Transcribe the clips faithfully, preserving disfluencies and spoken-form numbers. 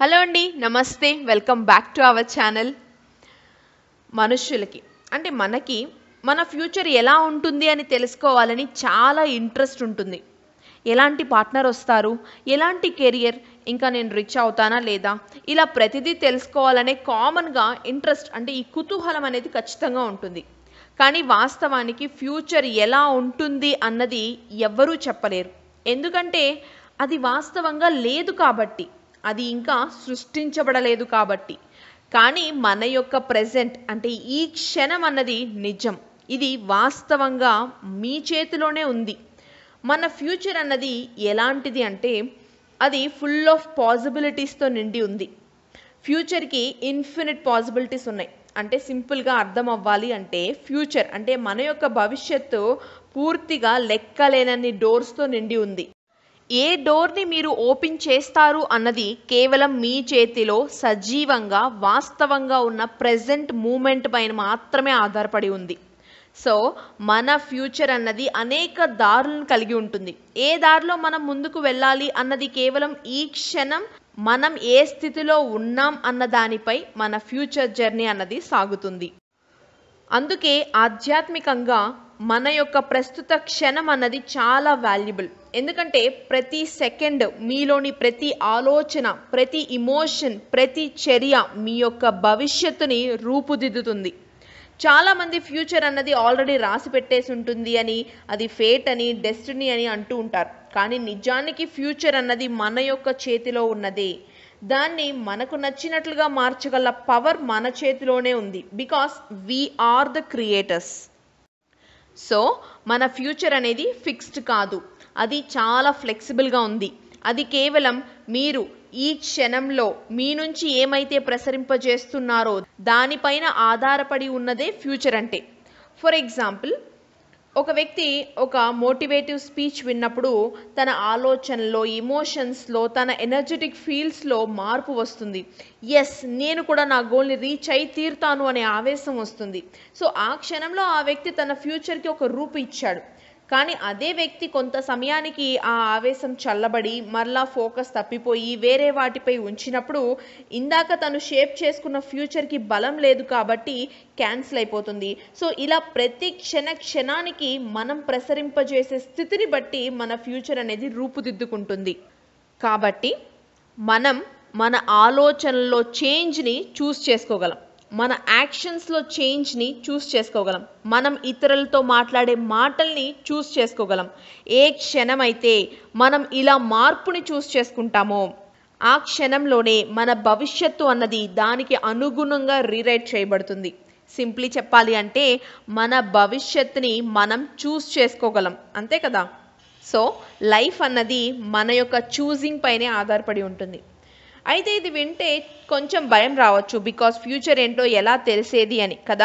Hello అండి, నమస్తే. Welcome back to our channel. మనుషులకి అంటే మనకి మన ఫ్యూచర్ ఎలా ఉంటుంది అని తెలుసుకోవాలని చాలా ఇంట్రెస్ట్ ఉంటుంది. ఎలాంటి పార్ట్నర్ వస్తారు, ఎలాంటి కెరియర్, ఇంకా నేను రిచ్ అవుతానా లేదా, ఇలా ప్రతిదీ తెలుసుకోవాలనే కామన్గా ఇంట్రెస్ట్ అంటే ఈ కుతూహలం అనేది ఖచ్చితంగా ఉంటుంది. కానీ వాస్తవానికి ఫ్యూచర్ ఎలా ఉంటుంది అన్నది ఎవ్వరూ చెప్పలేరు. ఎందుకంటే అది వాస్తవంగా లేదు కాబట్టి, అది ఇంకా సృష్టించబడలేదు కాబట్టి. కానీ మన యొక్క ప్రెజెంట్ అంటే ఈ క్షణం అన్నది నిజం. ఇది వాస్తవంగా మీ చేతిలోనే ఉంది. మన ఫ్యూచర్ అన్నది ఎలాంటిది అంటే అది ఫుల్ ఆఫ్ పాసిబిలిటీస్తో నిండి ఉంది. ఫ్యూచర్కి ఇన్ఫినిట్ పాసిబిలిటీస్ ఉన్నాయి. అంటే సింపుల్గా అర్థం అవ్వాలి అంటే ఫ్యూచర్ అంటే మన యొక్క భవిష్యత్తు పూర్తిగా లెక్కలేనన్ని డోర్స్తో నిండి ఉంది. ఏ డోర్ని మీరు ఓపెన్ చేస్తారు అన్నది కేవలం మీ చేతిలో సజీవంగా వాస్తవంగా ఉన్న ప్రెజెంట్ మూమెంట్ పైన మాత్రమే ఆధారపడి ఉంది. సో మన ఫ్యూచర్ అన్నది అనేక దారులను కలిగి ఉంటుంది. ఏ దారిలో మనం ముందుకు వెళ్ళాలి అన్నది కేవలం ఈ క్షణం మనం ఏ స్థితిలో ఉన్నాం అన్న దానిపై మన ఫ్యూచర్ జర్నీ అన్నది సాగుతుంది. అందుకే ఆధ్యాత్మికంగా మన యొక్క ప్రస్తుత క్షణం అన్నది చాలా వాల్యుబుల్. ఎందుకంటే ప్రతి సెకండ్ మీలోని ప్రతి ఆలోచన, ప్రతి ఇమోషన్, ప్రతి చర్య మీ యొక్క భవిష్యత్తుని రూపుదిద్దుతుంది. చాలామంది ఫ్యూచర్ అన్నది ఆల్రెడీ రాసి పెట్టేసి ఉంటుంది అని, అది ఫేట్ అని, డెస్టినీ అని అంటూ ఉంటారు. కానీ నిజానికి ఫ్యూచర్ అన్నది మన యొక్క చేతిలో ఉన్నదే. దాన్ని మనకు నచ్చినట్లుగా మార్చగల పవర్ మన చేతిలోనే ఉంది. Because we are the creators. So మన ఫ్యూచర్ అనేది ఫిక్స్డ్ కాదు, అది చాలా ఫ్లెక్సిబుల్గా ఉంది. అది కేవలం మీరు ఈ క్షణంలో మీ నుంచి ఏమైతే ప్రసరింపజేస్తున్నారో దానిపైన ఆధారపడి ఉన్నదే ఫ్యూచర్ అంటే. ఫర్ ఎగ్జాంపుల్, ఒక వ్యక్తి ఒక మోటివేటివ్ స్పీచ్ విన్నప్పుడు తన ఆలోచనలో, ఎమోషన్స్లో, తన ఎనర్జెటిక్ ఫీల్స్లో మార్పు వస్తుంది. ఎస్, నేను కూడా నా గోల్ని రీచ్ అయి తీరుతాను అనే ఆవేశం వస్తుంది. సో ఆ క్షణంలో ఆ వ్యక్తి తన ఫ్యూచర్కి ఒక రూపు ఇచ్చాడు. కానీ అదే వ్యక్తి కొంత సమయానికి ఆ ఆవేశం చల్లబడి మరలా ఫోకస్ తప్పిపోయి వేరే వాటిపై ఉంచినప్పుడు ఇందాక తను షేప్ చేసుకున్న ఫ్యూచర్కి బలం లేదు కాబట్టి క్యాన్సిల్ అయిపోతుంది. సో ఇలా ప్రతి క్షణ క్షణానికి మనం ప్రసరింపజేసే స్థితిని బట్టి మన ఫ్యూచర్ అనేది రూపుదిద్దుకుంటుంది. కాబట్టి మనం మన ఆలోచనల్లో చేంజ్ని చూస్ చేసుకోగలం, మన యాక్షన్స్లో చేంజ్ని చూస్ చేసుకోగలం, మనం ఇతరులతో మాట్లాడే మాటల్ని చూస్ చేసుకోగలం. ఏ క్షణమైతే మనం ఇలా మార్పుని చూస్ చేసుకుంటామో ఆ క్షణంలోనే మన భవిష్యత్తు అన్నది దానికి అనుగుణంగా రీరైట్ చేయబడుతుంది. సింప్లీ చెప్పాలి అంటే మన భవిష్యత్తుని మనం చూస్ చేసుకోగలం, అంతే కదా. సో లైఫ్ అన్నది మన యొక్క చూజింగ్ పైనే ఆధారపడి ఉంటుంది. అయితే ఇది వింటే కొంచెం భయం రావచ్చు, బికాస్ ఫ్యూచర్ ఏంటో ఎలా తెలిసేది అని కదా.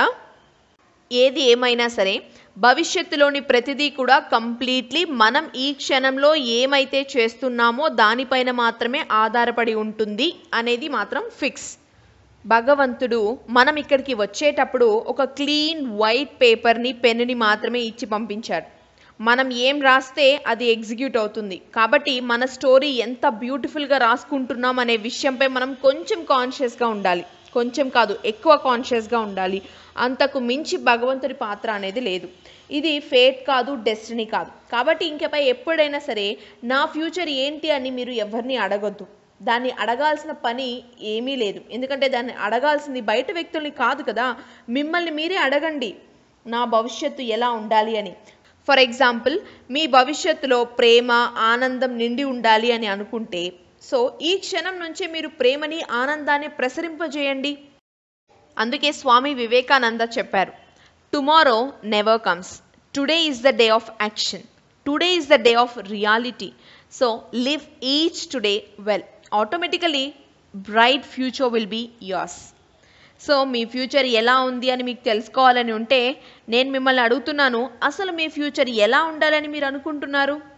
ఏది ఏమైనా సరే భవిష్యత్తులోని ప్రతిదీ కూడా కంప్లీట్లీ మనం ఈ క్షణంలో ఏమైతే చేస్తున్నామో దానిపైన మాత్రమే ఆధారపడి ఉంటుంది అనేది మాత్రం ఫిక్స్. భగవంతుడు మనం ఇక్కడికి వచ్చేటప్పుడు ఒక క్లీన్ వైట్ పేపర్ని, పెన్నుని మాత్రమే ఇచ్చి పంపించాడు. మనం ఏం రాస్తే అది ఎగ్జిక్యూట్ అవుతుంది. కాబట్టి మన స్టోరీ ఎంత బ్యూటిఫుల్గా రాసుకుంటున్నాం అనే విషయంపై మనం కొంచెం కాన్షియస్గా ఉండాలి. కొంచెం కాదు, ఎక్కువ కాన్షియస్గా ఉండాలి. అంతకు మించి భగవంతుడి పాత్ర అనేది లేదు. ఇది ఫేట్ కాదు, డెస్టినీ కాదు. కాబట్టి ఇంకపై ఎప్పుడైనా సరే నా ఫ్యూచర్ ఏంటి అని మీరు ఎవరిని అడగొద్దు. దాన్ని అడగాల్సిన పని ఏమీ లేదు. ఎందుకంటే దాన్ని అడగాల్సింది బయట వ్యక్తుల్ని కాదు కదా, మిమ్మల్ని మీరే అడగండి నా భవిష్యత్తు ఎలా ఉండాలి అని. ఫర్ ఎగ్జాంపుల్, మీ భవిష్యత్తులో ప్రేమ, ఆనందం నిండి ఉండాలి అని అనుకుంటే సో ఈ క్షణం నుంచే మీరు ప్రేమని, ఆనందాన్ని ప్రసరింపజేయండి. అందుకే స్వామి వివేకానంద చెప్పారు, tomorrow never comes, today is the day of action, today is the day of reality. So live each today well, automatically bright future will be yours. So మీ ఫ్యూచర్ ఎలా ఉంది అని మీకు తెలుసుకోవాలని ఉంటే నేను మిమ్మల్ని అడుగుతున్నాను, అసలు మీ ఫ్యూచర్ ఎలా ఉండాలని మీరు అనుకుంటున్నారు?